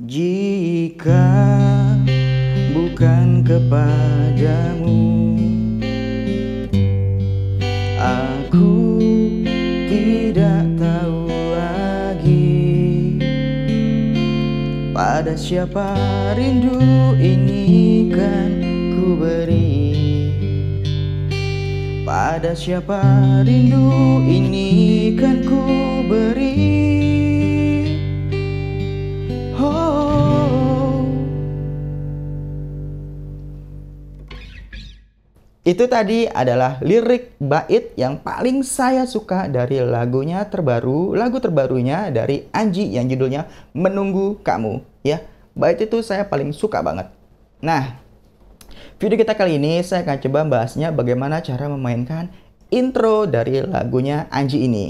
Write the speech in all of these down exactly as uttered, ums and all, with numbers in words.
Jika bukan kepadamu, aku tidak tahu lagi pada siapa rindu ini kan ku beri. Pada siapa rindu ini kan ku beri. Oh. Itu tadi adalah lirik bait yang paling saya suka dari lagunya terbaru, lagu terbarunya dari Anji yang judulnya Menunggu Kamu, ya. Bait itu saya paling suka banget. Nah, video kita kali ini saya akan coba bahasnya bagaimana cara memainkan intro dari lagunya Anji ini.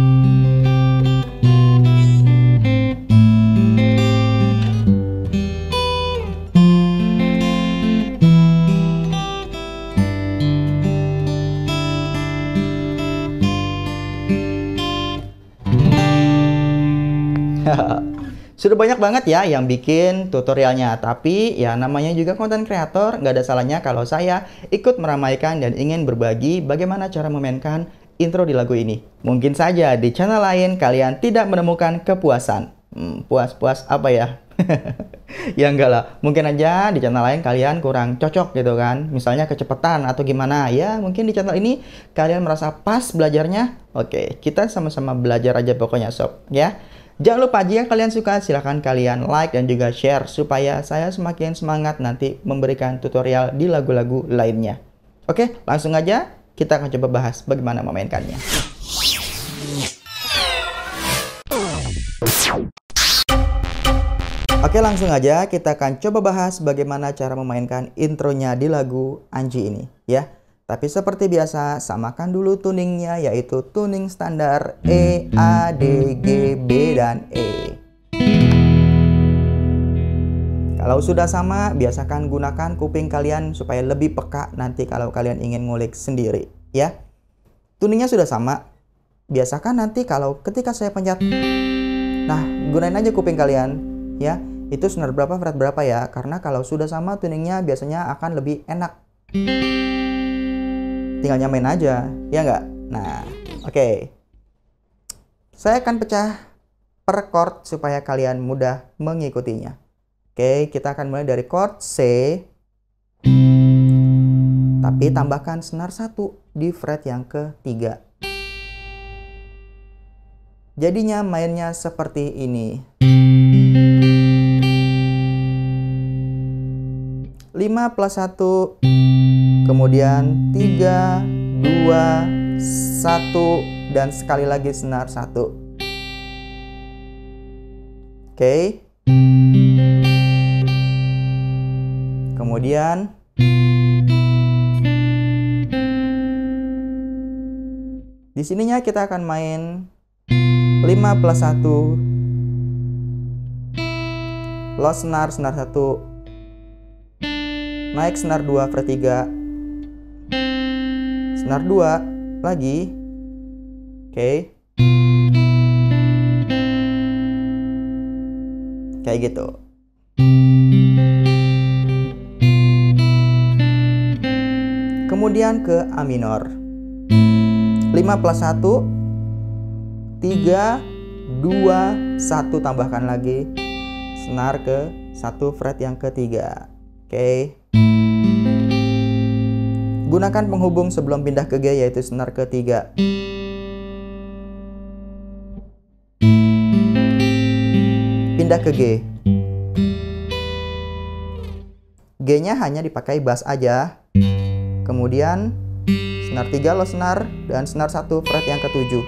Sudah banyak banget ya yang bikin tutorialnya, tapi ya namanya juga konten kreator, nggak ada salahnya kalau saya ikut meramaikan dan ingin berbagi bagaimana cara memainkan intro di lagu ini. Mungkin saja di channel lain kalian tidak menemukan kepuasan. Hmm, puas-puas apa ya? Ya enggak lah, mungkin aja di channel lain kalian kurang cocok gitu kan, misalnya kecepatan atau gimana. Ya mungkin di channel ini kalian merasa pas belajarnya. Oke, kita sama-sama belajar aja pokoknya sob ya. Jangan lupa jika kalian suka silahkan kalian like dan juga share supaya saya semakin semangat nanti memberikan tutorial di lagu-lagu lainnya. Oke, langsung aja kita akan coba bahas bagaimana memainkannya. Oke, langsung aja kita akan coba bahas bagaimana cara memainkan intronya di lagu Anji ini ya. Tapi seperti biasa, samakan dulu tuningnya, yaitu tuning standar E, A, D, G, B, dan E. Kalau sudah sama, biasakan gunakan kuping kalian supaya lebih peka nanti kalau kalian ingin ngulik sendiri, ya. Tuningnya sudah sama, biasakan nanti kalau ketika saya pencet, nah gunain aja kuping kalian, ya. Itu senar berapa, fret berapa ya, karena kalau sudah sama tuningnya biasanya akan lebih enak. Tinggal nyamain aja, ya nggak? Nah, oke. Okay. Saya akan pecah per chord supaya kalian mudah mengikutinya. Oke, okay, kita akan mulai dari chord C. Tapi tambahkan senar satu di fret yang ketiga. Jadinya mainnya seperti ini. lima plus satu. Kemudian tiga, dua, satu, dan sekali lagi senar satu. Oke. Kemudian di sininya kita akan main lima plus satu, low senar, senar satu, naik senar dua, fret tiga, senar dua lagi. Oke. Okay. Kayak gitu. Kemudian ke A minor. lima plus satu, tiga, dua, satu, tambahkan lagi senar ke satu fret yang ketiga. Oke. Okay. Gunakan penghubung sebelum pindah ke G, yaitu senar ketiga. Pindah ke G. G-nya hanya dipakai bass aja. Kemudian senar tiga, low senar, dan senar satu fret yang ketujuh.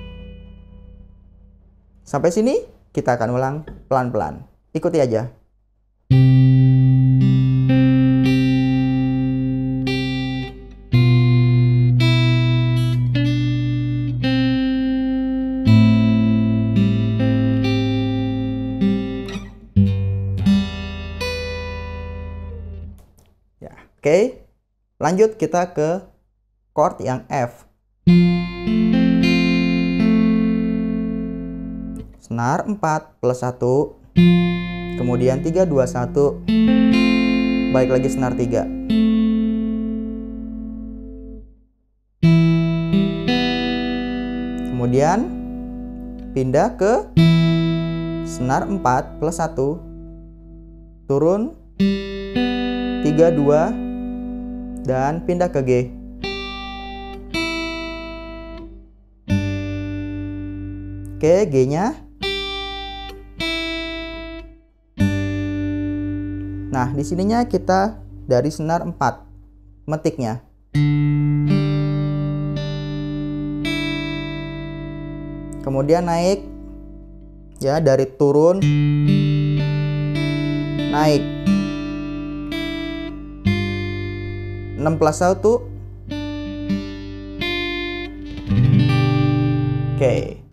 Sampai sini kita akan ulang pelan-pelan. Ikuti aja. Oke, lanjut kita ke chord yang F. Senar empat plus satu, kemudian tiga dua satu, balik lagi senar tiga. Kemudian pindah ke senar empat plus satu, turun tiga dua, dan pindah ke G. Oke, G-nya. Nah, di sininya kita dari senar empat metiknya. Kemudian naik ya, dari turun naik enam plus satu. Oke.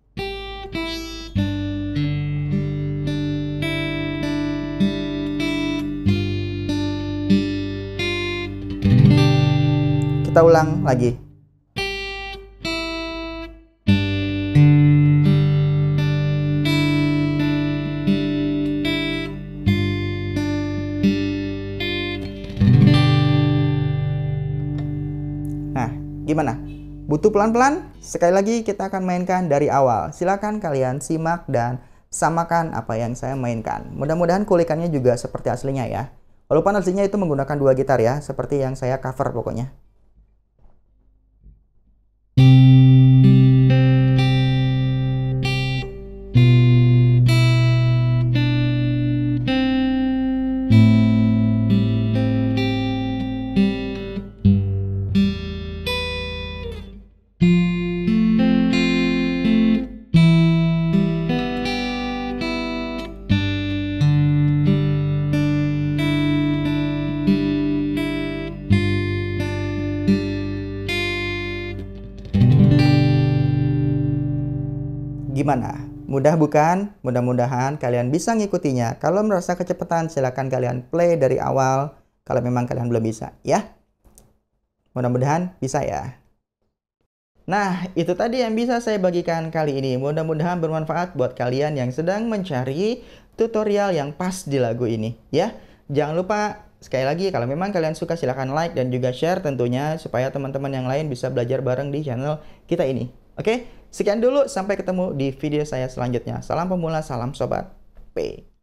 Kita ulang lagi. Nah, gimana? Butuh pelan-pelan? Sekali lagi kita akan mainkan dari awal. Silakan kalian simak dan samakan apa yang saya mainkan. Mudah-mudahan kulikannya juga seperti aslinya ya. Walaupun aslinya itu menggunakan dua gitar ya, seperti yang saya cover pokoknya. Gimana? Mudah bukan? Mudah-mudahan kalian bisa ngikutinya. Kalau merasa kecepatan, silahkan kalian play dari awal. Kalau memang kalian belum bisa, ya. Mudah-mudahan bisa ya. Nah, itu tadi yang bisa saya bagikan kali ini. Mudah-mudahan bermanfaat buat kalian yang sedang mencari tutorial yang pas di lagu ini, ya. Jangan lupa, sekali lagi, kalau memang kalian suka silahkan like dan juga share tentunya, supaya teman-teman yang lain bisa belajar bareng di channel kita ini. Oke, sekian dulu, sampai ketemu di video saya selanjutnya. Salam pemula, salam sobat P.